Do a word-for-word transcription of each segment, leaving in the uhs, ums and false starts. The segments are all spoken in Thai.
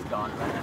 ย้อนไปนะ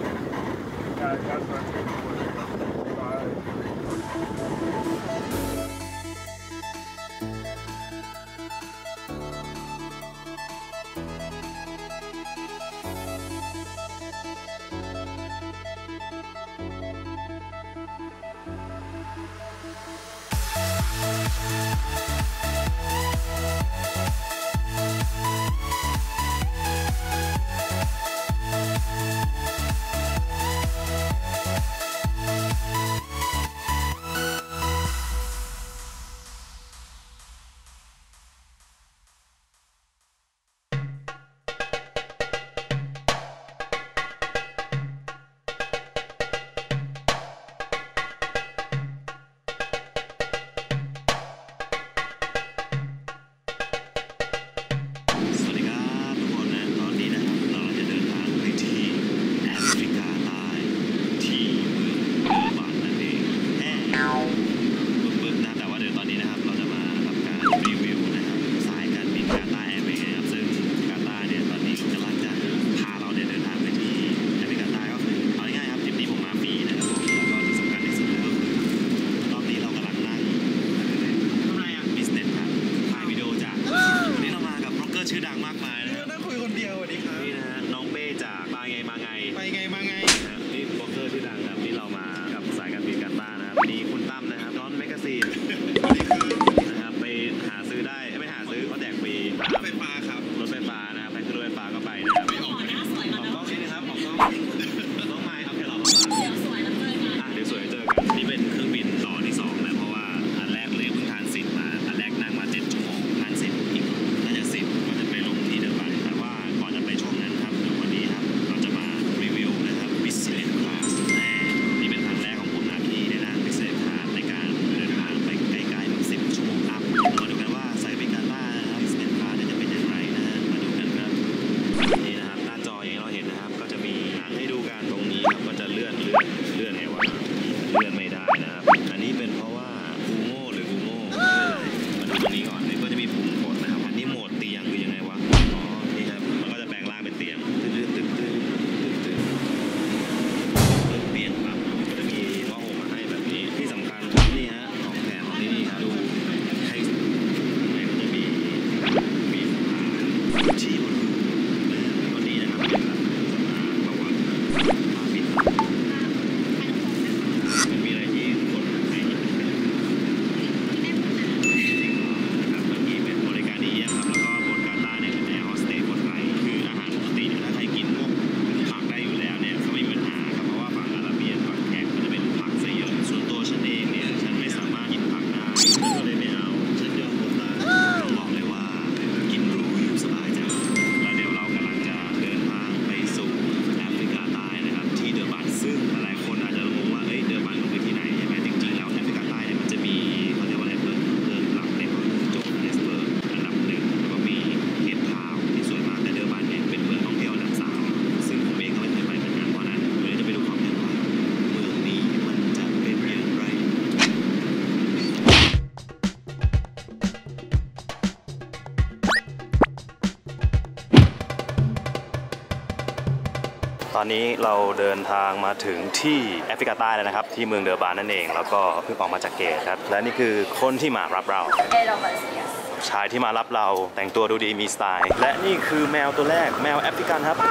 ตอนนี้เราเดินทางมาถึงที่แอฟริกาใต้แล้วนะครับที่เมืองเดอร์บานนั่นเองแล้วก็เพิ่งออกมาจากเกตครับและนี่คือคนที่มารับเราชายที่มารับเราแต่งตัวดูดีมีสไตล์และนี่คือแมวตัวแรกแมวแอฟริกันครับ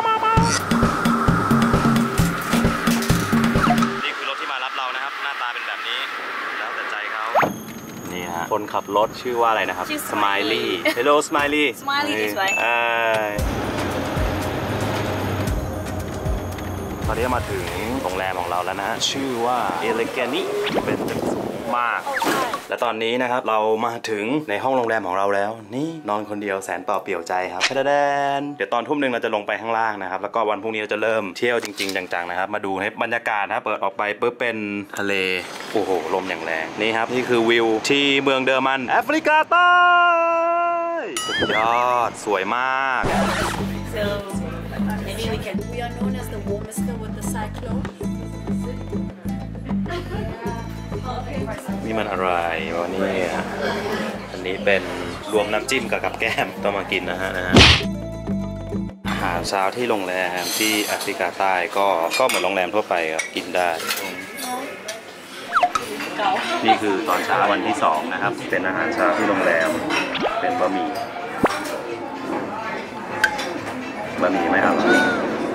นี่คือรถที่มารับเรานะครับหน้าตาเป็นแบบนี้แล้วแต่ใจเขานี่ฮะคนขับรถชื่อว่าอะไรนะครับ Smiley Hello Smiley Smiley this way ตอนนี้มาถึงโรงแรมของเราแล้วนะฮะชื่อว่าเอเลแกนิเป็นตึกสูงมากและตอนนี้นะครับเรามาถึงในห้องโรงแรมของเราแล้วนี่นอนคนเดียวแสนเปล่าเปลี่ยวใจครับแดนเดี๋ยวตอนทุ่มหนึ่งเราจะลงไปข้างล่างนะครับแล้วก็วันพรุ่งนี้เราจะเริ่มเที่ยวจริงๆจังๆนะครับมาดูให้บรรยากาศนะเปิดออกไปปุ๊บเป็นทะเลโอ้โหลมอย่างแรงนี่ครับนี่คือวิวที่เมืองเดอร์มันแอฟริกาใต้สุดยอดสวยมาก Maybe we can. We are known as the warmest with the cyclone. นี่มันอะไรวะเนี่ยอันนี้เป็นรวมน้ำจิ้มกับกับแก้มต้องมากินนะฮะนะฮะหารเช้าที่โรงแรมที่แอฟริกาใต้ก็ก็เหมือนโรงแรมทั่วไปครับกินได้ นี่คือตอนเช้าวันที่สองนะครับเป็นอาหารเช้าที่โรงแรมเป็นบะหมี่บะหมี่ไม่อร่อย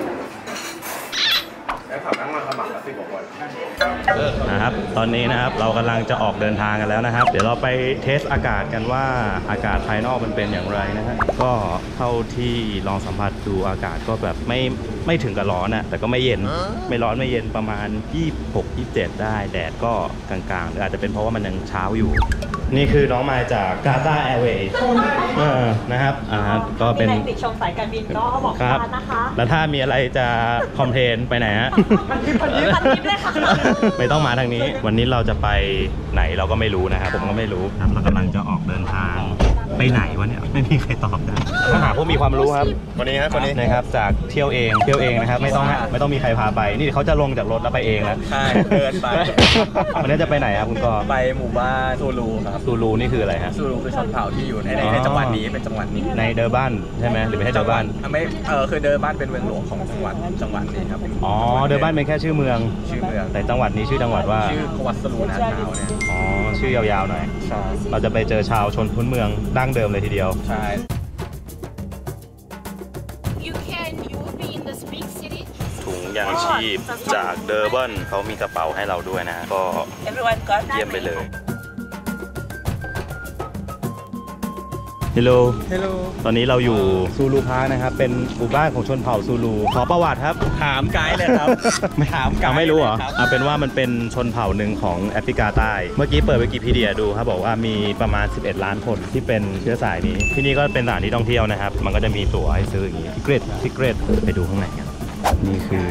นะครับตอนนี้นะครับเรากำลังจะออกเดินทางกันแล้วนะครับเดี๋ยวเราไปเทสอากาศกันว่าอากาศภายนอกมันเป็นอย่างไรนะฮะก็เท่าที่ลองสัมผัสดูอากาศก็แบบไม่ไม่ถึงกับร้อนอ่ะแต่ก็ไม่เย็นไม่ร้อนไม่เย็นประมาณยี่สิบหก ยี่สิบเจ็ดได้แดดก็กลางๆหรืออาจจะเป็นเพราะว่ามันยังเช้าอยู่นี่คือน้องมาจากกาตาร์แอร์เวย์นะครับอ่าก็เป็นติดชมสายการบินก็บอกทานนะคะแล้วถ้ามีอะไรจะคอมเพลนไปไหนฮะมันคือพันยิบพันยิบเลยค่ะไม่ต้องมาทางนี้วันนี้เราจะไปไหนเราก็ไม่รู้นะครับผมก็ไม่รู้ครับเรากำลังจะออกเดินทางไปไหนวะเนี่ยไม่มีใครตอบได้มาหาผู้มีความรู้ครับคนนี้ครับคนนี้นะครับจากเที่ยวเองเที่ยวเองนะครับไม่ต้องไม่ต้องมีใครพาไปนี่เขาจะลงจากรถแล้วไปเองแล้วใช่เดินไปวันนี้จะไปไหนครับคุณกอไปหมู่บ้านซูลูครับซูลูนี่คืออะไรฮะซูลูคือชนเผ่าที่อยู่ในในจังหวัดนี้เป็นจังหวัดนี้ในเดอร์บันใช่ไหมหรือไม่ใช่เดอร์บันไม่เออคือเดอร์บันเป็นเมืองหลวงของจังหวัดจังหวัดนี้ครับอ๋อเดอร์บันเป็นแค่ชื่อเมืองชื่อเมืองแต่จังหวัดนี้ชื่อจังหวัดว่าชื่อควัตซูลูนาทาวเนี่ยอ๋อชื่อยาวๆหน่อยเราจะไปเจอชาวชนพื้นเมืองดั้งเดิมเลยทีเดียวใช่ถุงยางชีพจากเดอร์บันเขามีกระเป๋าให้เราด้วยนะก็เยี่ยมไปเลยฮัลโหลฮัลโหลตอนนี้เราอยู่ซูลูพาร์คนะครับเป็นหมู่บ้านของชนเผ่าซูลูขอประวัติครับถามไกด์เลยครับไม่ถามไกด์ไม่รู้เหรอเอาเป็นว่ามันเป็นชนเผ่าหนึ่งของแอฟริกาใต้เมื่อกี้เปิดวิกิพีเดียดูครับบอกว่ามีประมาณสิบเอ็ดล้านคนที่เป็นเชื้อสายนี้ที่นี่ก็เป็นสถานที่ท่องเที่ยวนะครับมันก็จะมีตั๋วให้ซื้ออย่างนี้ซิกเรตซิกเรตไปดูข้างในกันนี่คือ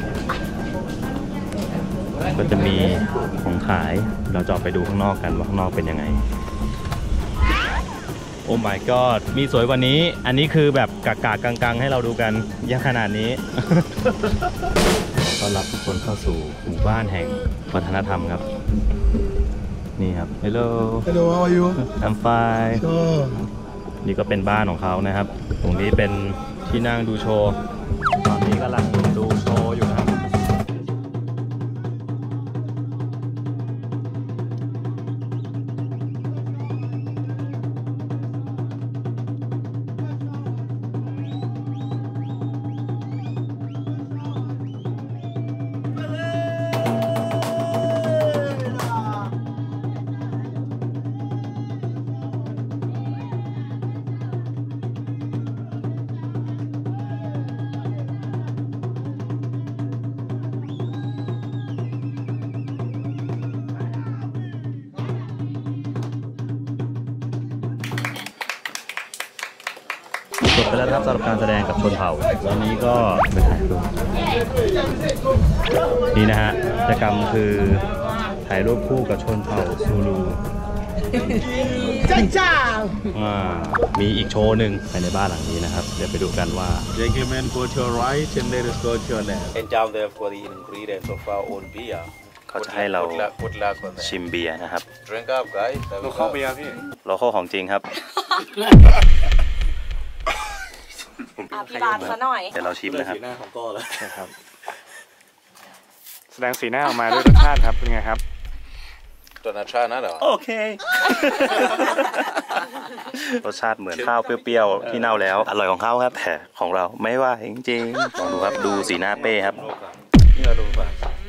ก็จะมีของขายเราจะไปดูข้างนอกกันว่าข้างนอกเป็นยังไงโอ้ my god มีสวยกว่านี้อันนี้คือแบบกากากกังๆให้เราดูกันยังขนาดนี้ ต้อนรับทุกคนเข้าสู่หมู่บ้านแห่งวัฒนธรรมครับนี่ครับ Hello Hello how are you I'm fine Sure นี่ก็เป็นบ้านของเขานะครับตรงนี้เป็นที่นั่งดูโชว์ตอนนี้กำลังดูโชว์อยู่นะครับจบไปแล้วครับสำหรับการแสดงกับชนเผ่าวันนี้ก็ไปถ่ายรูปนี่นะฮะกิจกรรมคือถ่ายรูปคู่กับชนเผ่าซูลูจ้าจ้ามีอีกโชว์หนึ่งภายในบ้านหลังนี้นะครับเดี๋ยวไปดูกันว่า Gentlemen go to your right and ladies go to your left and down there for the ingredients of our own beer เขาจะให้เราชิมเบียร์นะครับ Drink up guys เราเข้าเบียร์พี่เราเข้าของจริงครับพี่บาทซะหน่อยเดี๋ยวเราชิมนะครับสีหน้าของก้อเลยครับแสดงสีหน้าออกมาด้วยรสชาติครับเป็นไงครับตัวรสชาตินะเหรอโอเครสชาติเหมือนข้าวเปรี้ยวๆที่เน่าแล้วอร่อยของเขาครับแต่ของเราไม่ว่าจริงๆลองดูครับดูสีหน้าเป้ครับนี่เราดูป่ะ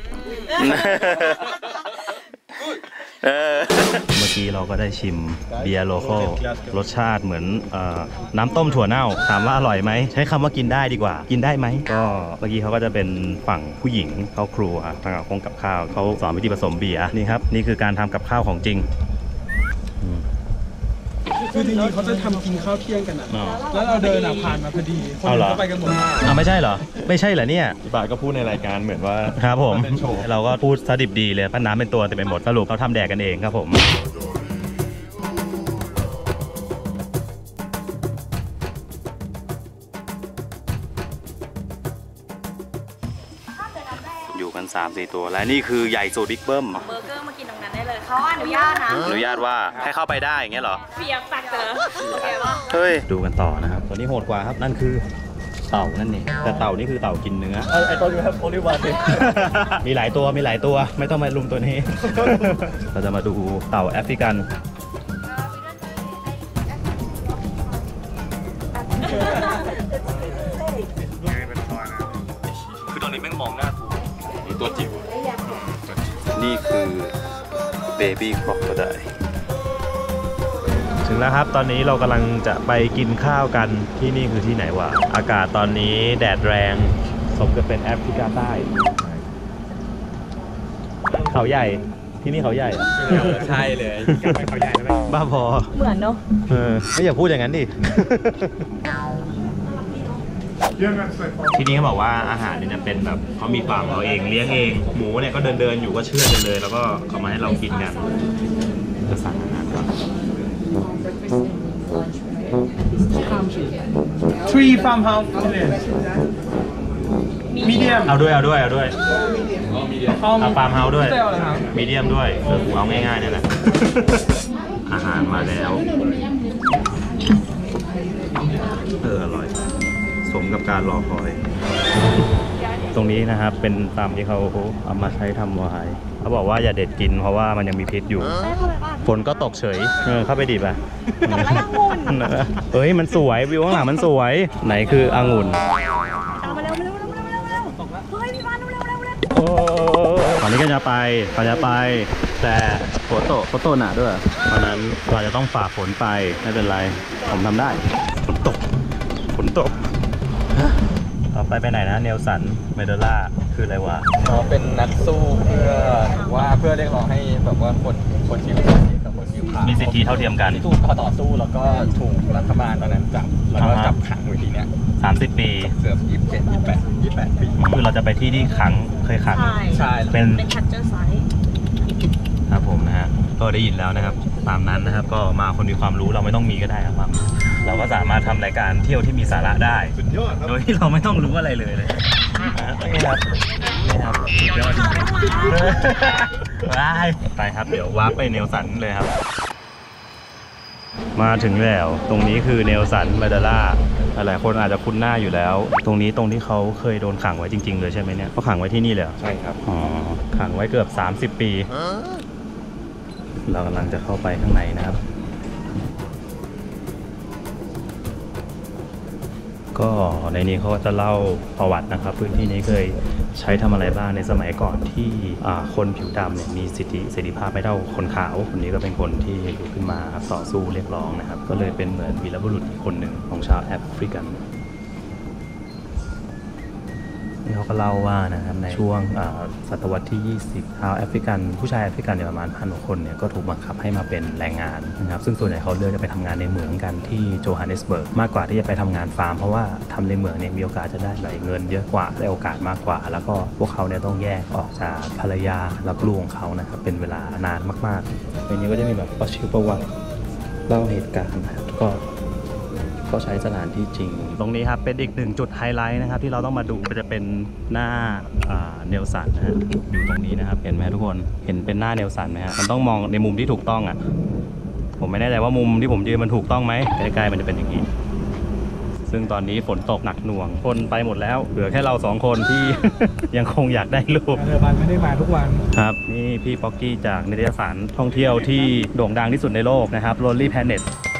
เมื่อกี้เราก็ได้ชิมเบียร์โลคอลรสชาติเหมือนน้ำต้มถั่วเน่าถามว่าอร่อยไหมใช้คำว่ากินได้ดีกว่ากินได้ไหมก็เมื่อกี้เขาก็จะเป็นฝั่งผู้หญิงเขาครัวทางกับคงกับข้าวเขาสอนวิธีผสมเบียร์นี่ครับนี่คือการทำกับข้าวของจริงคือจริงๆเขาจะทำกินข้าวเที่ยงกันอ่ะแล้วเราเดินผ่านมาพอดีคนก็ไปกันหมดอ่ะไม่ใช่เหรอไม่ใช่เหรอเนี่ยบาทก็พูดในรายการเหมือนว่าครับผมเราก็พูดสดิบดีเลยพันน้ำเป็นตัวแต่เป็นหมดสรุปเขาทำแดกกันเองครับผมอยู่กัน สามสี่ ตัวและนี่คือใหญ่สุดบิ๊กเบิ้มเบอร์เกอร์มากินตรงนั้นได้เลยเขาอนุญาตนะอนุญาตว่าให้เข้าไปได้อย่างเงี้ยเหรอเปียกตักเจอโอเคป่ะเฮ้ยดูกันต่อนะครับตัวนี้โหดกว่าครับนั่นคือเต่านั่นเองแต่เต่านี่คือเต่ากินเนื้อไอ้ตัวอยู่ครับโอลิวาติมีหลายตัวมีหลายตัวไม่ต้องมาลุมตัวนี้ เราจะมาดูเต่าแอฟริกันคือตอนนี้แม่งมองหน้าถูกนี่ตัวจิ๋วนี่คือเบบี้ครอกโคไดถึงแล้วครับตอนนี้เรากำลังจะไปกินข้าวกันที่นี่คือที่ไหนวะอากาศตอนนี้แดดแรงสมกับเป็นแอฟริกาใต้เขาใหญ่ที่นี่เขาใหญ่ใช่เลยเขาใหญ่แล้วบ้าพอเหมือนเนาะเออไม่อย่าพูดอย่างนั้นดิ ที่นี่เขาบอกว่าอาหารเนี่ยเป็นแบบเขามีฟาร์มเขาเองเลี้ยงเองหมูเนี่ยก็เดินเดินอยู่ก็เชื่อดกันเลยแล้วก็เขามาให้เรากินกันจะสั่งอาหารก่อน Three farmhouse village medium เอาด้วยเอาด้วยเอาด้วยเอาเอาฟาร์มเฮาส์ด้วยเซลล์เหรอครับมีเดียมด้วยเออเอาง่ายๆเนี่ยแหละ อาหารมาแล้วเอออร่อยสมกับการรอคอย ตรงนี้นะครับเป็นตามที่เขาเอามาใช้ทำไวน์เขาบอกว่าอย่าเด็ดกินเพราะว่ามันยังมีพิษอยู่ฝนก็ตกเฉยเออเข้าไปดิบอ่ะเฮ้ยมันสวยวิวข้างหลังมันสวยไหนคือองุ่นตามมาเร็วเร็วเร็วเร็วเร็วเร็วเฮ้ยพี่บานเร็วเร็วเร็วโอ้ตอนนี้ก็จะไปก็จะไปแต่ฝนตกฝนตกหนาด้วยเพราะนั้นเราจะต้องฝ่าฝนไปไม่เป็นไรผมทำได้ฝนตกฝนตกต่อไปไปไหนนะเนลสันเมเดล่าคืออะไรวะเขาเป็นนักสู้เพื่อว่าเพื่อเรียกร้องให้แบบว่าคนคนผิวสีกับคนผิวขาวมีสิทธิเท่าเทียมกันที่สู้ก็ต่อสู้แล้วก็ถูกรัฐบาลตอนนั้นจับแล้วก็จับขังไว้ที่เนี้ยสามสิบปีเสือยี่สิบเจ็ดยี่สิบแปดยี่สิบแปดปีคือเราจะไปที่ที่ขังเคยขังใช่ใช่เป็นเป็นคัตเจอร์ไซส์ครับผมนะฮะก็ได้ยินแล้วนะครับตามนั้นนะครับก็มาคนมีความรู้เราไม่ต้องมีก็ได้ครับเราก็สามารถทำรายการเที่ยวที่มีสาระได้โดยที่เราไม่ต้องรู้อะไรเลยเลยนี่ครับนี่ครับสุดยอดจริงๆไปไปครับเดี๋ยววาร์ปไปเนลสันเลยครับมาถึงแล้วตรงนี้คือเนลสันเมเดล่าหลายคนอาจจะคุ้นหน้าอยู่แล้ว ตรงนี้ตรงที่เขาเคยโดนขังไว้จริงๆเลยใช่ไหมเนี่ยเขาขังไว้ที่นี่เลยใช่ครับอ๋อขังไว้เกือบสามสิบปีเรากำลังจะเข้าไปข้างในนะครับก็ในนี้เขาจะเล่าประวัตินะครับพื้นที่นี้เคยใช้ทำอะไรบ้างในสมัยก่อนที่คนผิวดำเนี่ยมีสิทธิเสรีภาพไม่เท่าคนขาวคนนี้ก็เป็นคนที่ลุกขึ้นมาต่อสู้เรียกร้องนะครับก็เลยเป็นเหมือนวีรบุรุษอีกคนหนึ่งของชาวแอฟริกันนี่เขาก็เล่าว่านะครับในช่วงศตวรรษที่ยี่สิบชาวแอฟริกันผู้ชายแอฟริกันเนี่ยประมาณพันกว่าคนเนี่ยก็ถูกบังคับให้มาเป็นแรงงานนะครับซึ่งส่วนใหญ่เขาเลือกจะไปทำงานในเมืองกันที่โจฮันเนสเบิร์กมากกว่าที่จะไปทำงานฟาร์มเพราะว่าทำในเมืองเนี่ยมีโอกาสจะได้แบบเงินเยอะกว่าได้โอกาสมากกว่าแล้วก็พวกเขาเนี่ยต้องแยกออกจากภรรยาและลูกของเขานะครับเป็นเวลานานมากๆในนี้ก็จะมีแบบประชีวประวัติเล่าเหตุการณ์นะครับก็ก็ใช้สถานที่จริงตรงนี้ครับเป็นอีกหนึ่งจุดไฮไลท์นะครับที่เราต้องมาดูก็จะเป็นหน้าเนลสันนะฮะอยู่ตรงนี้นะครับเห็นไหมทุกคนเห็นเป็นหน้าเนลสันไหมฮะมันต้องมองในมุมที่ถูกต้องอ่ะผมไม่แน่ใจว่ามุมที่ผมยืนมันถูกต้องไหมใกล้ๆมันจะเป็นอย่างนี้ซึ่งตอนนี้ฝนตกหนักหน่วงคนไปหมดแล้วเหลือแค่เราสองคนที่ ยังคงอยากได้รูปเรือบันไม่ได้มาทุกวันครับนี่พี่ป๊อกกี้จากนิตยสารท่องเที่ยวที่โด่งดังที่สุดในโลกนะครับ Lonely Planet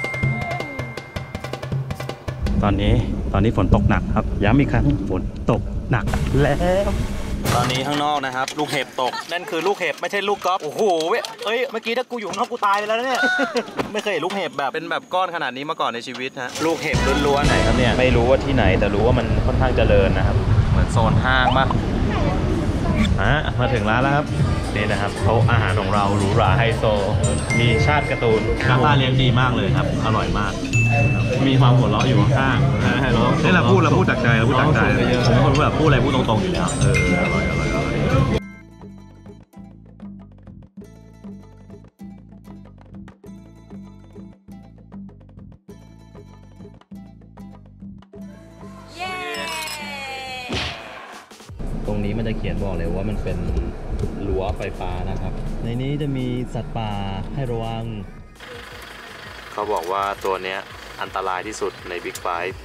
ตอนนี้ตอนนี้ฝนตกหนักครับย้ำอีกครั้งฝนตกหนักแล้วตอนนี้ข้างนอกนะครับลูกเห็บตกนั่นคือลูกเห็บไม่ใช่ลูกกอล์ฟโอ้โหเอ้ยเมื่อกี้ถ้ากูอยู่ข้างนอกกูตายไปแล้วเนี่ย ไม่เคยเห็นลูกเห็บแบบเป็นแบบก้อนขนาดนี้มาก่อนในชีวิตฮะลูกเห็บล้วนๆไหนครับเนี่ยไม่รู้ว่าที่ไหนแต่รู้ว่ามันค่อนข้างเจริญนะครับเหมือนโซนห้างมากอ่ะมาถึงร้านแล้วครับนี่นะครับเขาอาหารของเราหรูหราไฮโซมีชาติการ์ตูนกาตาเลี้ยงดีมากเลยครับอร่อยมากมีความหัวเราะอยู่ข้างๆนะให้เราให้เราพูดเราพูดจากใจเราพูดจากใจผมเป็นคนแบบพูดอะไรพูดตรงๆอยู่แล้วเอออร่อยอร่อยอร่อยเย้ตรงนี้มันจะเขียนบอกเลยว่ามันเป็นรั้วไฟฟ้านะครับในนี้จะมีสัตว์ป่าให้ระวังเขาบอกว่าตัวเนี้ยอันตรายที่สุดใน Big Five